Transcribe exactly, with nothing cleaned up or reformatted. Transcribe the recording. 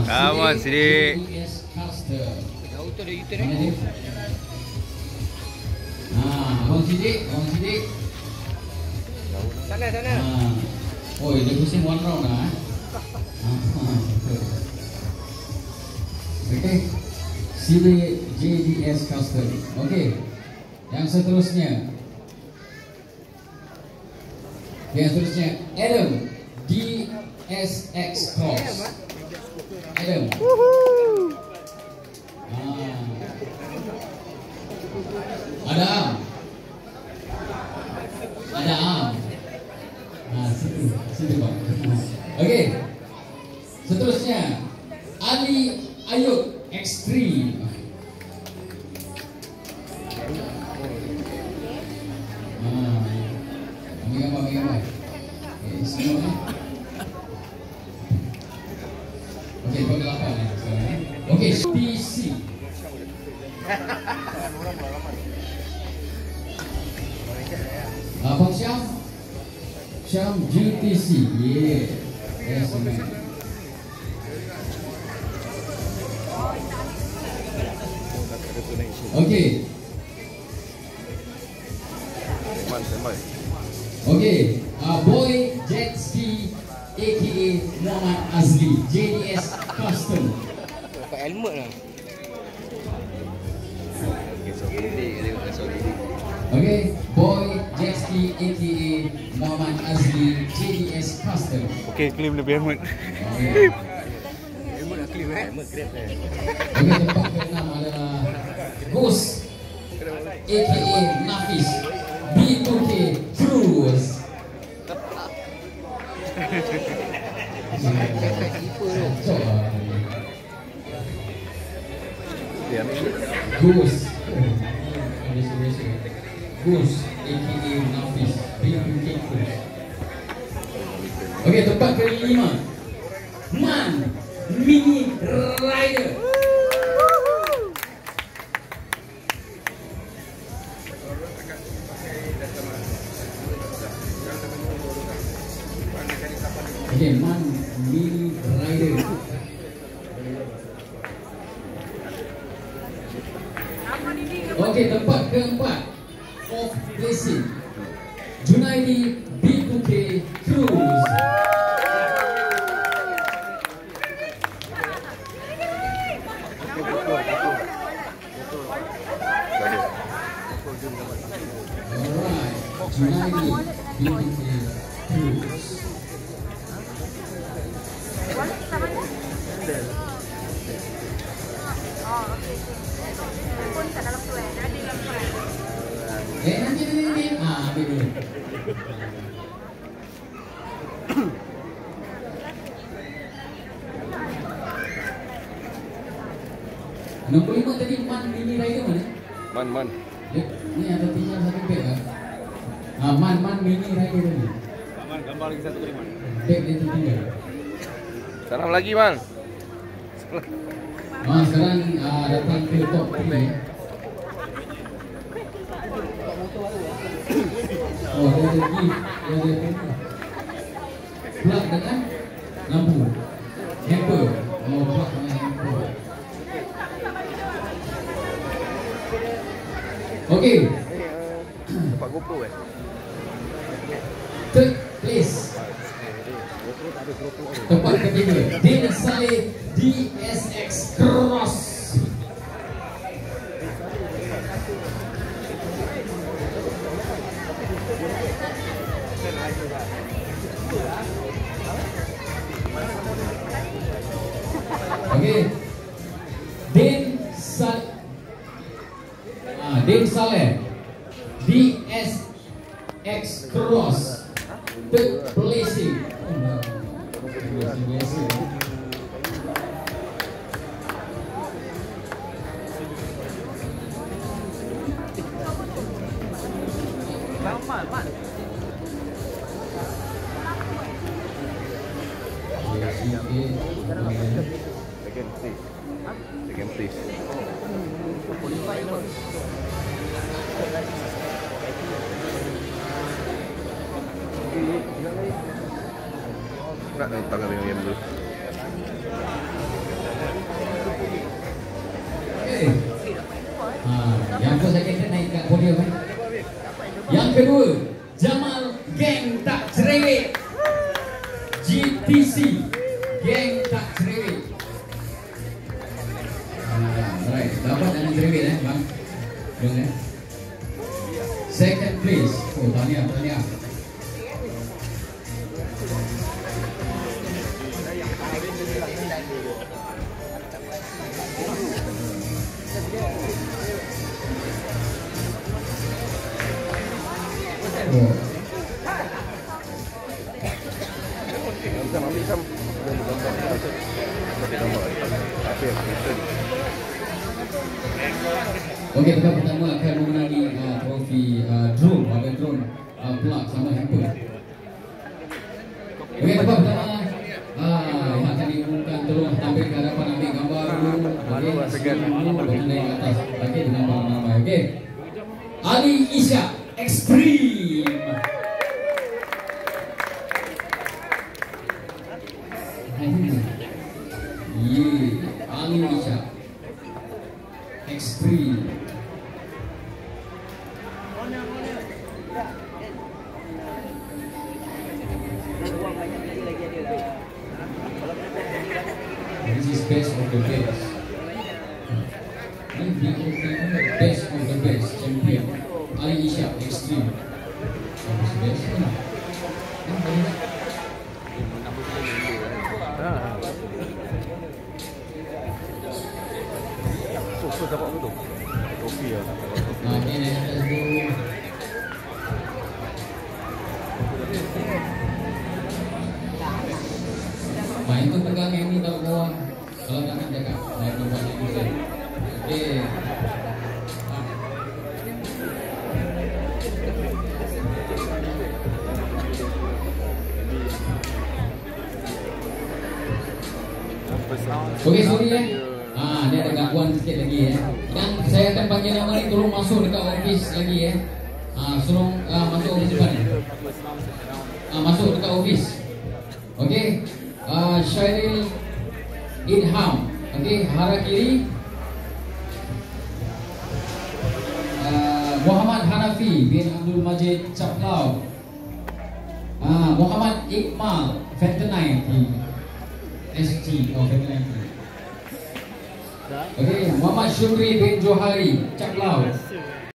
Come on, Sidik. Jauh tu ada U-turn eh. Ah, Abang Sidik, Abang Sidik. Sana, sana. Ah. Oh, dia pusing one round dah. Eh? Ah, okey. Sidik J D S Custom. Okey. Yang seterusnya. Yang seterusnya Adam D S X Cross. Adam. Ah. Ada Am. Ada Am. Nah, situ, situ Pak. Okey. Seterusnya Ali Ayub Extreme. Ah. Ambil gambar, ambil gambar. Okey, semua ni. Okey, bagi lapan eh sekarang eh. Okey, P C. Abang Syam. Syam G T C. Yeah. Yes, man. Okey. Okey, uh, Boy Jet Ski aka Muhammad Azli J D S Custom. Pakai helmet lah. Okey, Boy Jet Ski aka Muhammad Azli J D S Custom. Okey, claim lebih helmet. Okay. Helmet nak claim eh. Helmet grab eh. Okey, tempat keenam adalah Gus aka Nafis B two K Cruise. Gus Gus aka Nafis B two K Cruise. Okey, tempat kelima Man Mini Rider. Okay, Man Mini Rider. Okay, tempat keempat Of Blessing Junaidi B two K Cruise. Alright, Junaidi B two K Cruise. Eh, nanti nanti nanti. Ah, ambil dulu. enam puluh lima tadi Man Mini Rider mana? Man, man. Dia, ni ada tinggal satu beg kan? Ah, Man Man Mini Rider tadi. Man, gambar lagi satu kali, Man. Beg dia tertinggal. Salam lagi, Man. Ah, sekarang ah, datang ke top tiga. Oh, dia ada gift, dia ada gift. Plug dengan lampu. Hamper. Oh, plug dengan hamper. Okey. Dapat GoPro eh? Third place. Tempat ketiga Din Saleh D S X Cross. Okey. Din Saleh ah, Din Saleh D S X Cross. Third placing. Biasa. Man, man. Second place. Second place. Nak tangan dengan yang dulu. Boleh. Second place. Oh, tahniah, tahniah. Oh. Sam ambil Sam. Okey, tempat pertama akan memenangi uh, trofi uh, drone atau drone uh, plug sama hamper. Okey, tempat pertama ah yang akan diumumkan, tolong tampil ke hadapan, ambil gambar dulu. Okey, sebelum dulu naik ke atas. Okey, dengan nama-nama. Okey. Ali Ishak Extreme. Yeah, Ali Ishak Extreme. This is best of the best. Ini dia best of the best champion Ali Ishak Extreme. Best best kan? So, dapat apa tu? Trofi lah. Nah, ini naik atas tu. Main tu pegang yang ni tahu bawah. Kalau tak nak cakap, naik tempat yang ni. Okey. Okey, sorry eh. Ah, dia ada gangguan sikit lagi eh. Yang saya akan panggil nama ni, tolong masuk dekat office lagi eh. Ah, suruh ah, masuk office depan. Ah, masuk dekat office. Okey. Ah, Syairil Idham. Okey, Harakiri. Ah, Muhammad Hanafi bin Abdul Majid Caplau. Ah, Muhammad Iqmal Fentonite S G oh Fentonite. Okey, Muhammad Syumri bin Johari Caplau.